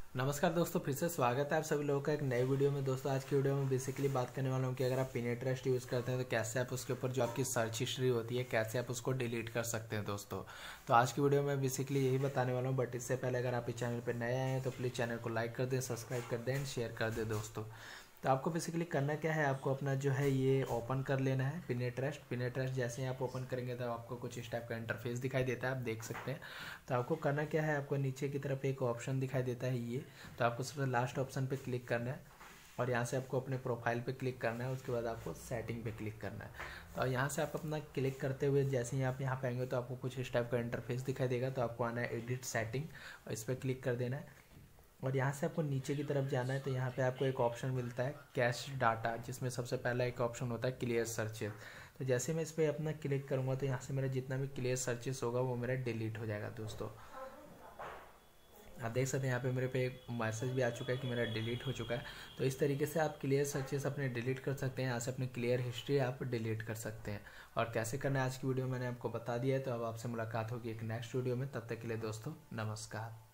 नमस्कार दोस्तों, फिर से स्वागत है आप सभी लोगों का एक नए वीडियो में। दोस्तों आज की वीडियो में बेसिकली बात करने वाला हूँ कि अगर आप पिनिटरेस्ट यूज़ करते हैं तो कैसे आप उसके ऊपर जो आपकी सर्च हिस्ट्री होती है कैसे आप उसको डिलीट कर सकते हैं। दोस्तों तो आज की वीडियो में बेसिकली यही बताने वाला हूँ, बट इससे पहले अगर आप इस चैनल पर नए आए हैं तो प्लीज़ चैनल को लाइक कर दें, सब्सक्राइब कर दें एंड शेयर कर दें। दोस्तों तो आपको बेसिकली करना क्या है, आपको अपना जो है ये ओपन कर लेना है पिनिटरेस्ट जैसे ही आप ओपन करेंगे तो आपको कुछ इस टाइप का इंटरफेस दिखाई देता है, आप देख सकते हैं। तो आपको करना क्या है, आपको नीचे की तरफ एक ऑप्शन दिखाई देता है ये, तो आपको सबसे लास्ट ऑप्शन पे क्लिक करना है और यहाँ से आपको अपने प्रोफाइल पे क्लिक करना है। उसके बाद आपको सेटिंग पे क्लिक करना है। तो यहाँ से आप अपना क्लिक करते हुए जैसे ही आप यहाँ पे आएंगे तो आपको कुछ इस टाइप का इंटरफेस दिखाई देगा। तो आपको आना है एडिट सेटिंग और इस पर क्लिक कर देना है और यहाँ से आपको नीचे की तरफ जाना है। तो यहाँ पे आपको एक ऑप्शन मिलता है कैश डाटा, जिसमें सबसे पहला एक ऑप्शन होता है क्लियर सर्चेस। तो जैसे मैं इस पर अपना क्लिक करूँगा तो यहाँ से मेरा जितना भी क्लियर सर्चेस होगा वो मेरा डिलीट हो जाएगा। दोस्तों आप देख सकते हैं यहाँ पे मेरे पे एक मैसेज भी आ चुका है कि मेरा डिलीट हो चुका है। तो इस तरीके से आप क्लियर सर्चेस अपने डिलीट कर सकते हैं। यहाँ से अपनी क्लियर हिस्ट्री आप डिलीट कर सकते हैं। और कैसे करना है आज की वीडियो मैंने आपको बता दिया है। तो अब आपसे मुलाकात होगी एक नेक्स्ट वीडियो में, तब तक के लिए दोस्तों नमस्कार।